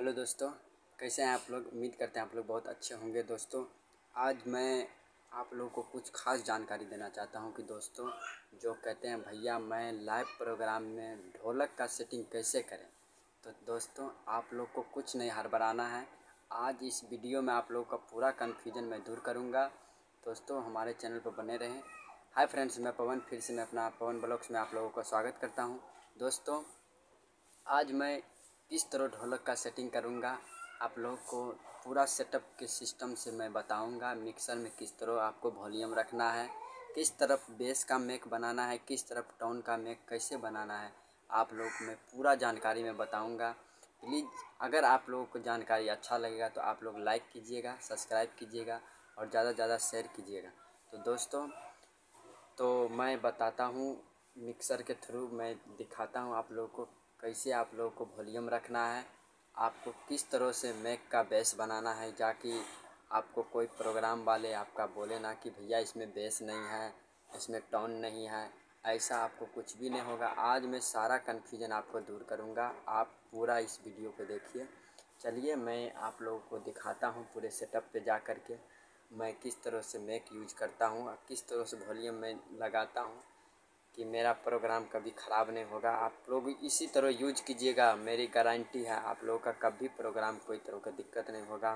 Hello दोस्तों, कैसे हैं आप लोग। उम्मीद करते हैं आप लोग बहुत अच्छे होंगे। दोस्तों आज मैं आप लोगों को कुछ खास जानकारी देना चाहता हूं कि दोस्तों जो कहते हैं भैया मैं लाइव प्रोग्राम में ढोलक का सेटिंग कैसे करें, तो दोस्तों आप लोग को कुछ नहीं हड़बड़ाना है। आज इस वीडियो में आप लोगों का पूरा कन्फ्यूजन मैं दूर करूँगा। दोस्तों हमारे चैनल पर बने रहें। हाय फ्रेंड्स, मैं पवन, फिर से मैं अपना पवन ब्लॉग्स में आप लोगों का स्वागत करता हूँ। दोस्तों आज मैं किस तरह ढोलक का सेटिंग करूँगा, आप लोगों को पूरा सेटअप के सिस्टम से मैं बताऊँगा। मिक्सर में किस तरह आपको वॉल्यूम रखना है, किस तरफ बेस का मेक बनाना है, किस तरफ टोन का मेक कैसे बनाना है, आप लोगों को मैं पूरा जानकारी में बताऊँगा। प्लीज़ अगर आप लोगों को जानकारी अच्छा लगेगा तो आप लोग लाइक कीजिएगा, सब्सक्राइब कीजिएगा और ज़्यादा से ज़्यादा शेयर कीजिएगा। तो दोस्तों मैं बताता हूँ, मिक्सर के थ्रू मैं दिखाता हूँ आप लोगों को कैसे आप लोगों को वॉल्यूम रखना है, आपको किस तरह से मैक का बेस बनाना है, जाकि आपको कोई प्रोग्राम वाले आपका बोले ना कि भैया इसमें बेस नहीं है, इसमें टोन नहीं है। ऐसा आपको कुछ भी नहीं होगा। आज मैं सारा कन्फ्यूजन आपको दूर करूँगा, आप पूरा इस वीडियो को देखिए। चलिए मैं आप लोगों को दिखाता हूँ पूरे सेटअप पे जा कर के मैं किस तरह से मैक यूज करता हूँ और किस तरह से वॉल्यूम मैं लगाता हूँ कि मेरा प्रोग्राम कभी ख़राब नहीं होगा। आप लोग इसी तरह यूज कीजिएगा, मेरी गारंटी है आप लोगों का कभी प्रोग्राम कोई तरह का दिक्कत नहीं होगा।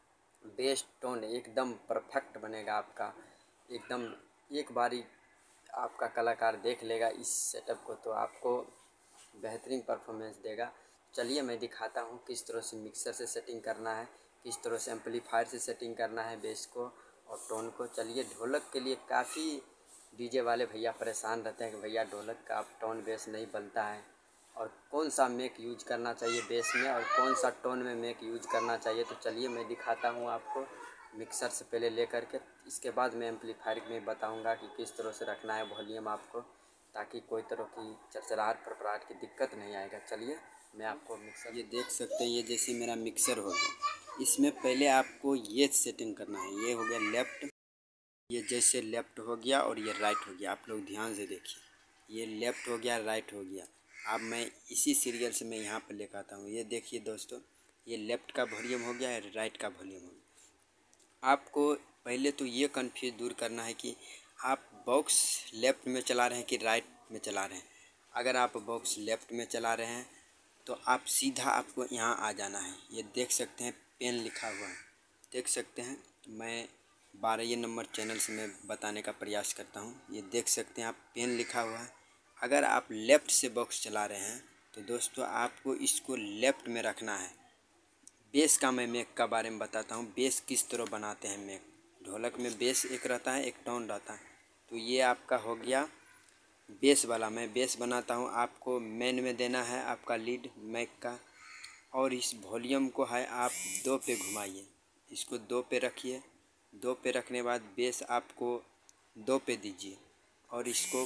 बेस टोन एकदम परफेक्ट बनेगा आपका, एकदम एक बारी आपका कलाकार देख लेगा इस सेटअप को तो आपको बेहतरीन परफॉर्मेंस देगा। चलिए मैं दिखाता हूँ किस तरह से मिक्सर से सेटिंग करना है, किस तरह से एम्पलीफायर से सेटिंग करना है बेस को और टोन को। चलिए ढोलक के लिए काफ़ी डीजे वाले भैया परेशान रहते हैं कि भैया ढोलक का टोन बेस नहीं बनता है और कौन सा मेक यूज करना चाहिए बेस में और कौन सा टोन में मेक यूज करना चाहिए। तो चलिए मैं दिखाता हूँ आपको मिक्सर से पहले ले करके, इसके बाद मैं एम्पलीफायर में बताऊँगा कि किस तरह से रखना है वॉल्यूम आपको, ताकि कोई तरह की चरचराहट फड़फड़ाहट की दिक्कत नहीं आएगा। चलिए मैं आपको मिक्सर, ये देख सकते हैं, ये जैसे मेरा मिक्सर हो गया, इसमें पहले आपको ये सेटिंग करना है। ये हो गया लेफ़्ट, ये जैसे लेफ़्ट हो गया और ये राइट हो गया। आप लोग ध्यान से देखिए, ये लेफ़्ट हो गया, राइट हो गया। अब मैं इसी सीरियल से मैं यहाँ पर लेकर आता हूँ। ये देखिए दोस्तों, ये लेफ़्ट का वॉल्यूम हो गया है, राइट का वॉल्यूम हो गया। आपको पहले तो ये कन्फ्यूज दूर करना है कि आप बॉक्स लेफ़्ट में चला रहे हैं कि राइट में चला रहे हैं। अगर आप बॉक्स लेफ़्ट में चला रहे हैं तो आप सीधा आपको यहाँ आ जाना है। ये देख सकते हैं पेन लिखा हुआ है, देख सकते हैं। मैं 12 नंबर चैनल से मैं बताने का प्रयास करता हूँ। ये देख सकते हैं आप पेन लिखा हुआ है। अगर आप लेफ़्ट से बॉक्स चला रहे हैं तो दोस्तों आपको इसको लेफ़्ट में रखना है। बेस का मैं मेक का बारे में बताता हूँ, बेस किस तरह बनाते हैं मेक। ढोलक में बेस एक रहता है, एक टोन रहता है। तो ये आपका हो गया बेस वाला, मैं बेस बनाता हूँ। आपको मेन में देना है आपका लीड मैक का, और इस वॉल्यूम को है आप 2 पे घुमाइए, इसको 2 पे रखिए। 2 पे रखने के बाद बेस आपको 2 पे दीजिए और इसको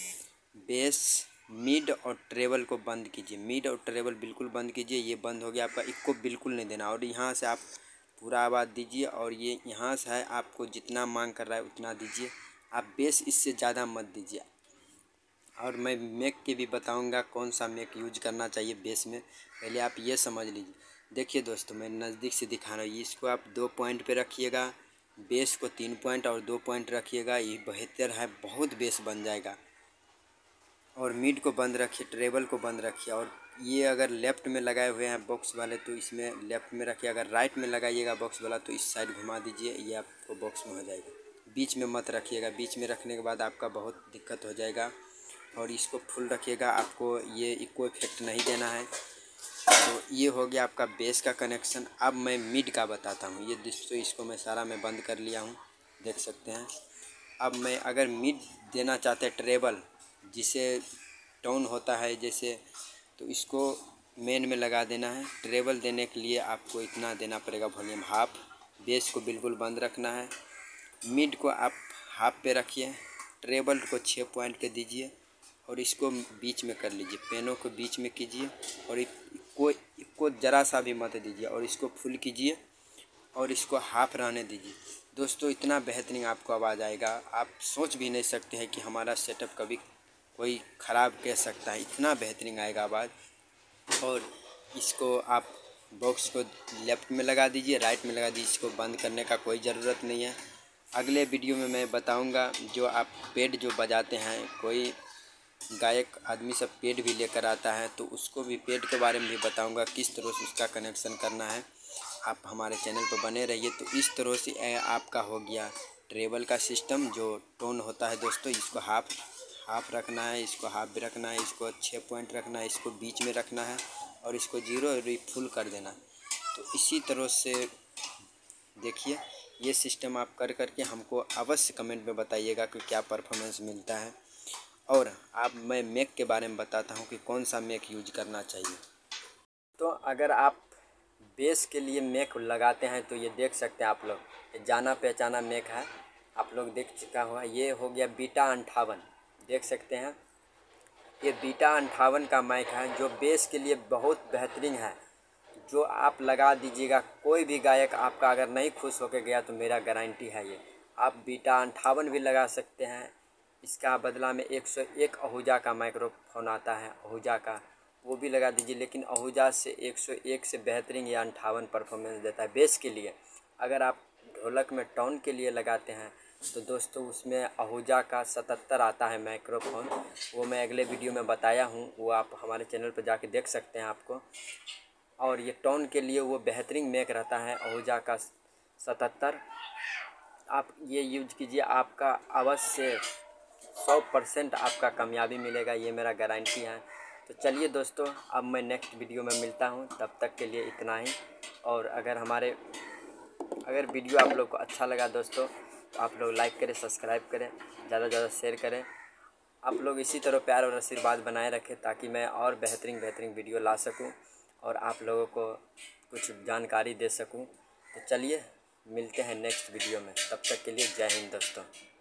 बेस मिड और ट्रेबल को बंद कीजिए। मिड और ट्रेबल बिल्कुल बंद कीजिए। ये बंद हो गया आपका, इसको बिल्कुल नहीं देना। और यहाँ से आप पूरा आवाज़ दीजिए और ये यहाँ से है आपको जितना मांग कर रहा है उतना दीजिए। आप बेस इससे ज़्यादा मत दीजिए। और मैं मेक के भी बताऊंगा कौन सा मेक यूज करना चाहिए बेस में, पहले आप ये समझ लीजिए। देखिए दोस्तों मैं नज़दीक से दिखा रहा हूँ, इसको आप 2 पॉइंट पे रखिएगा, बेस को 3 पॉइंट और 2 पॉइंट रखिएगा। ये बेहतर है, बहुत बेस बन जाएगा। और मिड को बंद रखिए, ट्रेबल को बंद रखिए। और ये अगर लेफ़्ट में लगाए हुए हैं बॉक्स वाले तो इसमें लेफ़्ट में रखिए। अगर राइट में लगाइएगा बॉक्स वाला तो इस साइड घुमा दीजिए, ये आपको बॉक्स में हो जाएगा। बीच में मत रखिएगा, बीच में रखने के बाद आपका बहुत दिक्कत हो जाएगा। और इसको फुल रखिएगा, आपको ये इक्को इफेक्ट नहीं देना है। तो ये हो गया आपका बेस का कनेक्शन। अब मैं मिड का बताता हूँ। ये दोस्तों इसको मैं सारा मैं बंद कर लिया हूँ, देख सकते हैं। अब मैं अगर मिड देना चाहते हैं ट्रेबल, जिसे टोन होता है जैसे, तो इसको मेन में लगा देना है। ट्रेबल देने के लिए आपको इतना देना पड़ेगा वॉल्यूम हाफ। बेस को बिल्कुल बंद रखना है। मिड को आप हाफ पे रखिए, ट्रेबल को 6 पॉइंट के दीजिए और इसको बीच में कर लीजिए, पेनों को बीच में कीजिए और इसको ज़रा सा भी मत दीजिए और इसको फुल कीजिए और इसको हाफ रहने दीजिए। दोस्तों इतना बेहतरीन आपको आवाज़ आएगा, आप सोच भी नहीं सकते हैं कि हमारा सेटअप कभी कोई ख़राब कह सकता है। इतना बेहतरीन आएगा आवाज़। और इसको आप बॉक्स को लेफ़्ट में लगा दीजिए, राइट में लगा दीजिए। इसको बंद करने का कोई ज़रूरत नहीं है। अगले वीडियो में मैं बताऊंगा जो आप पेड जो बजाते हैं, कोई गायक आदमी सब पेड भी लेकर आता है तो उसको भी पेड के बारे में भी बताऊंगा, किस तरह से उसका कनेक्शन करना है। आप हमारे चैनल पर बने रहिए। तो इस तरह से आपका हो गया ट्रेबल का सिस्टम। जो टोन होता है दोस्तों, इसको हाफ रखना है, इसको हाफ भी रखना है, इसको 6 पॉइंट रखना है, इसको बीच में रखना है और इसको 0 फुल कर देना है। तो इसी तरह से देखिए, ये सिस्टम आप कर करके हमको अवश्य कमेंट में बताइएगा कि क्या परफॉर्मेंस मिलता है। और मैं मैक के बारे में बताता हूँ कि कौन सा मैक यूज करना चाहिए। तो अगर आप बेस के लिए मैक लगाते हैं तो ये देख सकते हैं आप लोग, ये जाना पहचाना मैक है, आप लोग देख चुका हुआ। ये हो गया बीटा 58, देख सकते हैं। ये बीटा 58 का माइक है जो बेस के लिए बहुत बेहतरीन है। जो आप लगा दीजिएगा, कोई भी गायक आपका अगर नहीं खुश होकर गया तो मेरा गारंटी है ये आप बीटा 58 भी लगा सकते हैं। इसका बदला में 101 आहूजा का माइक्रोफोन आता है, आहूजा का, वो भी लगा दीजिए। लेकिन आहूजा से 101 से बेहतरीन या 58 परफॉर्मेंस देता है बेस के लिए। अगर आप ढोलक में टोन के लिए लगाते हैं तो दोस्तों उसमें आहूजा का 77 आता है माइक्रोफोन, वो मैं अगले वीडियो में बताया हूँ, वो आप हमारे चैनल पर जाके देख सकते हैं आपको। और ये टोन के लिए वो बेहतरीन मैक रहता है आहूजा का 77। आप ये यूज कीजिए, आपका अवश्य 100% आपका कामयाबी मिलेगा, ये मेरा गारंटी है। तो चलिए दोस्तों, अब मैं नेक्स्ट वीडियो में मिलता हूँ, तब तक के लिए इतना ही। और अगर वीडियो आप लोग को अच्छा लगा दोस्तों तो आप लोग लाइक करें, सब्सक्राइब करें, ज़्यादा से ज़्यादा शेयर करें। आप लोग इसी तरह प्यार और आशीर्वाद बनाए रखें ताकि मैं और बेहतरीन वीडियो ला सकूं और आप लोगों को कुछ जानकारी दे सकूं। तो चलिए मिलते हैं नेक्स्ट वीडियो में, तब तक के लिए जय हिंद दोस्तों।